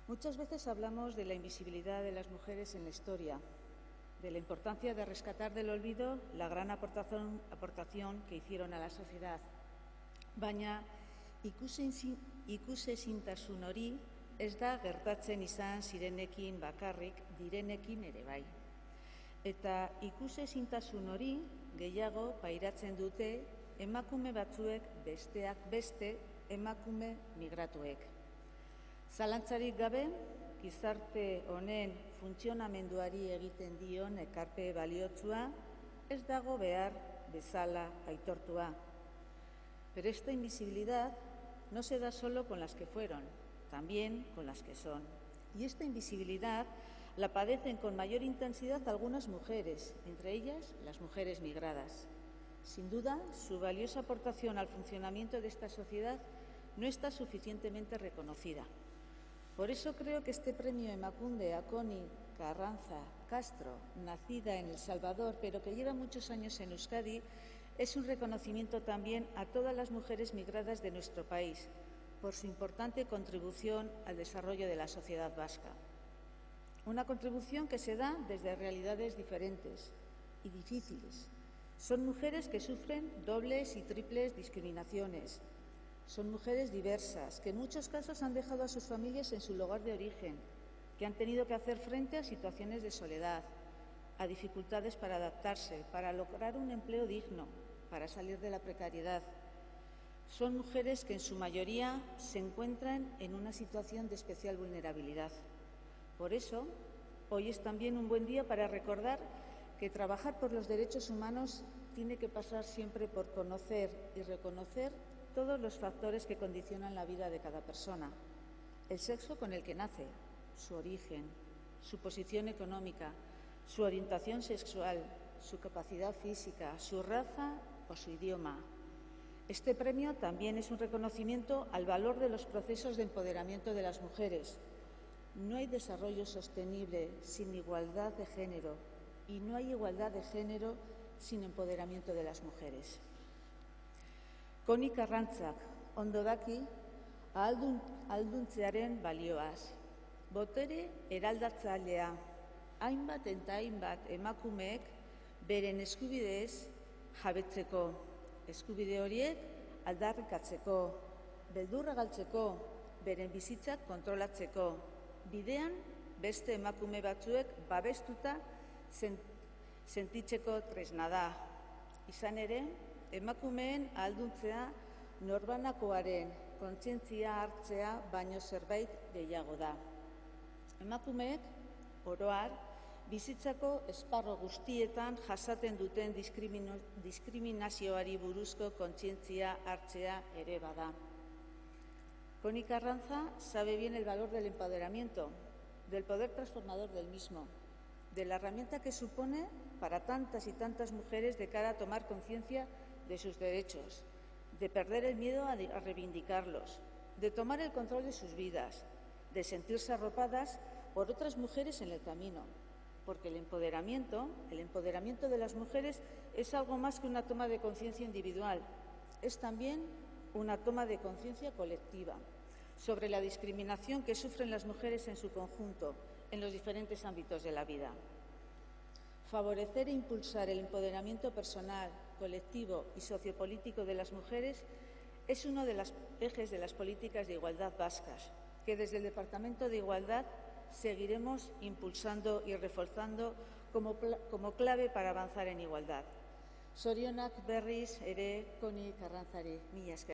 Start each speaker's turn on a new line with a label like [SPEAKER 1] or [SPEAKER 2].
[SPEAKER 1] Muchas veces hablamos de la invisibilidad de las mujeres en la historia, de la importancia de rescatar del olvido la gran aportación que hicieron a la sociedad. Baina ikusezintasun hori ez da gertatzen izan zirenekin bakarrik, direnekin ere bai. Eta ikusezintasun hori gehiago pairatzen dute emakume batzuek, besteak beste, emakume migratuek. Zalantzarik gabe, gizarte honen funtzionamenduari egiten dion ekarpe baliotsua ez dago behar bezala aitortua. Pero esta invisibilidad no se da solo con las que fueron, también con las que son. Y esta invisibilidad la padecen con mayor intensidad algunas mujeres, entre ellas las mujeres migradas. Sin duda, su valiosa aportación al funcionamiento de esta sociedad no está suficientemente reconocida. Por eso creo que este premio Emakunde a Connie Carranza Castro, nacida en El Salvador, pero que lleva muchos años en Euskadi, es un reconocimiento también a todas las mujeres migradas de nuestro país, por su importante contribución al desarrollo de la sociedad vasca. Una contribución que se da desde realidades diferentes y difíciles. Son mujeres que sufren dobles y triples discriminaciones. Son mujeres diversas, que en muchos casos han dejado a sus familias en su lugar de origen, que han tenido que hacer frente a situaciones de soledad, a dificultades para adaptarse, para lograr un empleo digno, para salir de la precariedad. Son mujeres que en su mayoría se encuentran en una situación de especial vulnerabilidad. Por eso, hoy es también un buen día para recordar que trabajar por los derechos humanos tiene que pasar siempre por conocer y reconocer todos los factores que condicionan la vida de cada persona. El sexo con el que nace, su origen, su posición económica, su orientación sexual, su capacidad física, su raza o su idioma. Este premio también es un reconocimiento al valor de los procesos de empoderamiento de las mujeres. No hay desarrollo sostenible sin igualdad de género y no hay igualdad de género sin empoderamiento de las mujeres. Connie Carrantzak ondo daki ahalduntzearen balioaz. Botere eraldatzailea, hainbat eta hainbat emakumeek beren eskubideez jabetzeko, eskubide horiek aldarrikatzeko, beldurra galtzeko, beren bizitzak kontrolatzeko, bidean beste emakume batzuek babestuta sentitzeko tresna da. Izan ere, emakumeen ahalduntzea norbanakoaren kontzientzia hartzea baino zerbait gehiago da. Emakumeek, oro har, bizitzako esparru guztietan jasaten duten diskriminazioari buruzko kontzientzia hartzea ere bada. Connie Carranza sabe bien el valor del empoderamiento, del poder transformador del mismo, de la herramienta que supone para tantas y tantas mujeres de cara a tomar conciencia de sus derechos, de perder el miedo a reivindicarlos, de tomar el control de sus vidas, de sentirse arropadas por otras mujeres en el camino, porque el empoderamiento de las mujeres es algo más que una toma de conciencia individual, es también una toma de conciencia colectiva sobre la discriminación que sufren las mujeres en su conjunto, en los diferentes ámbitos de la vida. Favorecer e impulsar el empoderamiento personal, colectivo y sociopolítico de las mujeres es uno de los ejes de las políticas de igualdad vascas, que desde el Departamento de Igualdad seguiremos impulsando y reforzando como clave para avanzar en igualdad. Zorionak berriz ere Connie Carranzari. Mila esker.